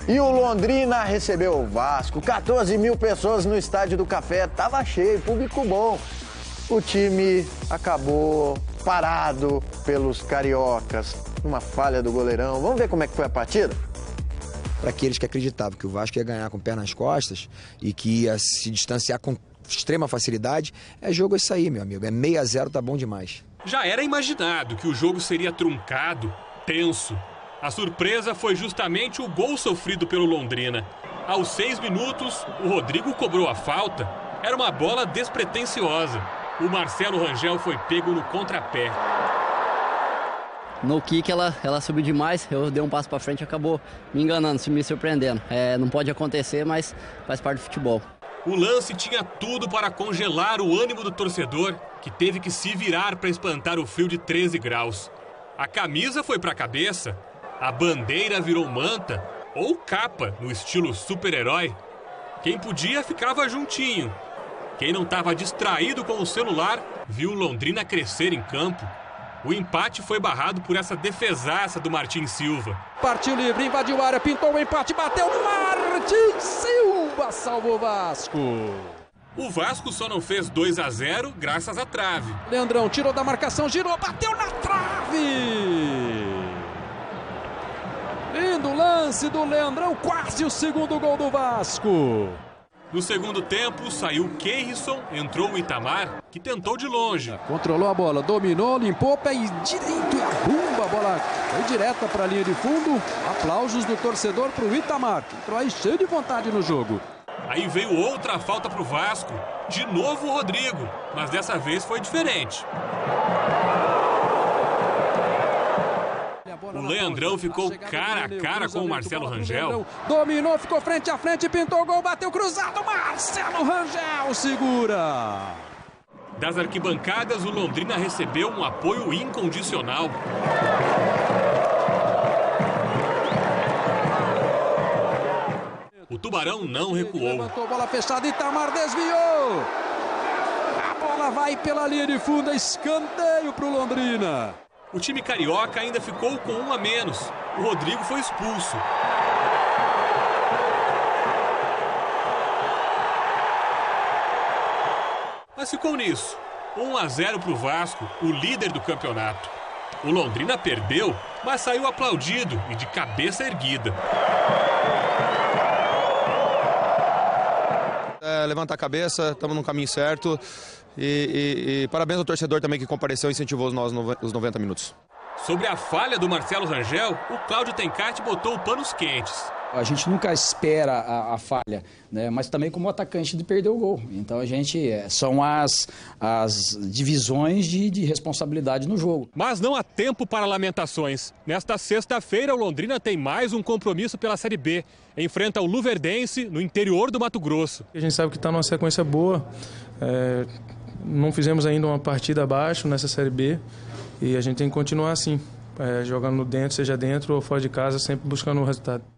E o Londrina recebeu o Vasco. 14 mil pessoas no Estádio do Café. Tava cheio, público bom. O time acabou parado pelos cariocas. Uma falha do goleirão. Vamos ver como é que foi a partida? Para aqueles que acreditavam que o Vasco ia ganhar com o pé nas costas e que ia se distanciar com extrema facilidade, é jogo isso aí, meu amigo. É 6-0, tá bom demais. Já era imaginado que o jogo seria truncado, tenso. A surpresa foi justamente o gol sofrido pelo Londrina. Aos 6 minutos, o Rodrigo cobrou a falta. Era uma bola despretensiosa. O Marcelo Rangel foi pego no contrapé. No kick ela subiu demais, eu dei um passo para frente e acabou me enganando, me surpreendendo. Não pode acontecer, mas faz parte do futebol. O lance tinha tudo para congelar o ânimo do torcedor, que teve que se virar para espantar o frio de 13 graus. A camisa foi para a cabeça, a bandeira virou manta ou capa no estilo super-herói. Quem podia ficava juntinho. Quem não estava distraído com o celular viu o Londrina crescer em campo. O empate foi barrado por essa defesaça do Martim Silva. Partiu livre, invadiu a área, pintou o empate, bateu no Martim Silva, salvou o Vasco. O Vasco só não fez 2-0 graças à trave. Leandrão tirou da marcação, girou, bateu na trave. Lindo lance do Leandrão, quase o segundo gol do Vasco. No segundo tempo, saiu Keirson, entrou o Itamar, que tentou de longe. Controlou a bola, dominou, limpou, pé direito, a bola foi direta para a linha de fundo. Aplausos do torcedor para o Itamar, que entrou aí cheio de vontade no jogo. Aí veio outra falta para o Vasco, de novo o Rodrigo, mas dessa vez foi diferente. O Leandrão ficou cara a cara com o Marcelo Rangel. Dominou, ficou frente a frente, pintou o gol, bateu cruzado. Marcelo Rangel segura. Das arquibancadas, o Londrina recebeu um apoio incondicional. O Tubarão não recuou. Levantou, bola fechada, Itamar desviou. A bola vai pela linha de fundo, escanteio para o Londrina. O time carioca ainda ficou com 1 a menos. O Rodrigo foi expulso. Mas ficou nisso. 1-0 para o Vasco, o líder do campeonato. O Londrina perdeu, mas saiu aplaudido e de cabeça erguida. Levanta a cabeça, estamos no caminho certo. E parabéns ao torcedor também que compareceu e incentivou os 90 minutos. Sobre a falha do Marcelo Rangel, o Cláudio Tencati botou panos quentes. A gente nunca espera a falha, né? Mas também como atacante de perder o gol. Então a gente são as divisões de responsabilidade no jogo. Mas não há tempo para lamentações. Nesta sexta-feira, o Londrina tem mais um compromisso pela Série B. Enfrenta o Luverdense no interior do Mato Grosso. A gente sabe que está numa sequência boa. Não fizemos ainda uma partida abaixo nessa Série B e a gente tem que continuar assim, jogando dentro, seja dentro ou fora de casa, sempre buscando o resultado.